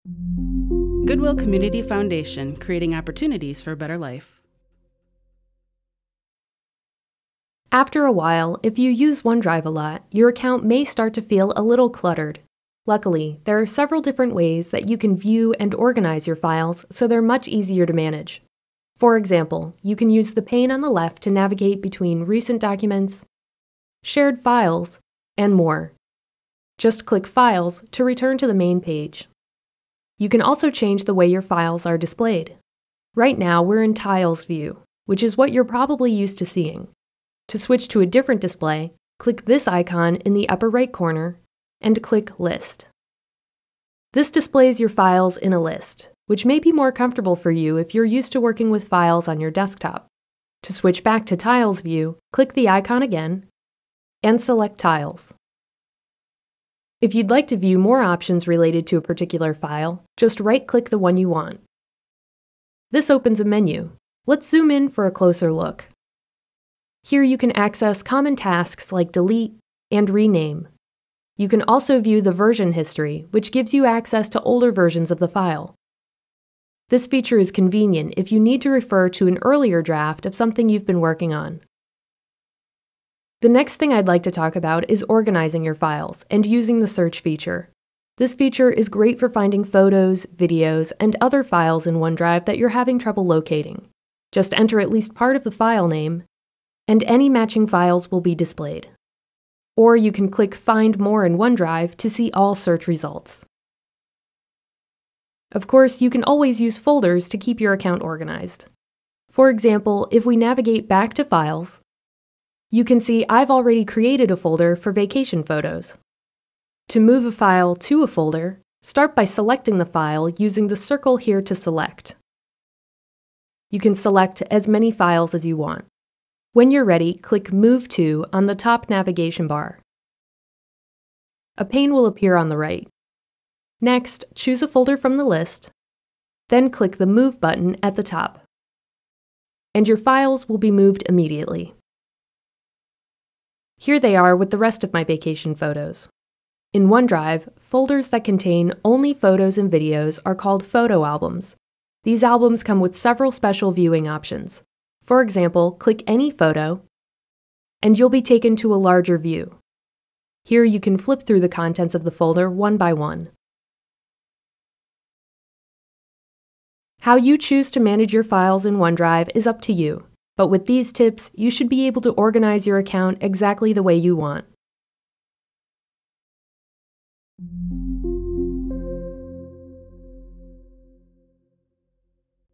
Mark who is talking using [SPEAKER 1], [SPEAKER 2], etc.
[SPEAKER 1] Goodwill Community Foundation, creating opportunities for a better life.
[SPEAKER 2] After a while, if you use OneDrive a lot, your account may start to feel a little cluttered. Luckily, there are several different ways that you can view and organize your files so they're much easier to manage. For example, you can use the pane on the left to navigate between recent documents, shared files, and more. Just click Files to return to the main page. You can also change the way your files are displayed. Right now, we're in Tiles view, which is what you're probably used to seeing. To switch to a different display, click this icon in the upper right corner and click List. This displays your files in a list, which may be more comfortable for you if you're used to working with files on your desktop. To switch back to Tiles view, click the icon again and select Tiles. If you'd like to view more options related to a particular file, just right-click the one you want. This opens a menu. Let's zoom in for a closer look. Here you can access common tasks like delete and rename. You can also view the version history, which gives you access to older versions of the file. This feature is convenient if you need to refer to an earlier draft of something you've been working on. The next thing I'd like to talk about is organizing your files and using the search feature. This feature is great for finding photos, videos, and other files in OneDrive that you're having trouble locating. Just enter at least part of the file name, and any matching files will be displayed. Or you can click Find More in OneDrive to see all search results. Of course, you can always use folders to keep your account organized. For example, if we navigate back to Files, you can see I've already created a folder for vacation photos. To move a file to a folder, start by selecting the file using the circle here to select. You can select as many files as you want. When you're ready, click Move To on the top navigation bar. A pane will appear on the right. Next, choose a folder from the list, then click the Move button at the top. And your files will be moved immediately. Here they are with the rest of my vacation photos. In OneDrive, folders that contain only photos and videos are called photo albums. These albums come with several special viewing options. For example, click any photo, and you'll be taken to a larger view. Here you can flip through the contents of the folder one by one. How you choose to manage your files in OneDrive is up to you, but with these tips, you should be able to organize your account exactly the way you want.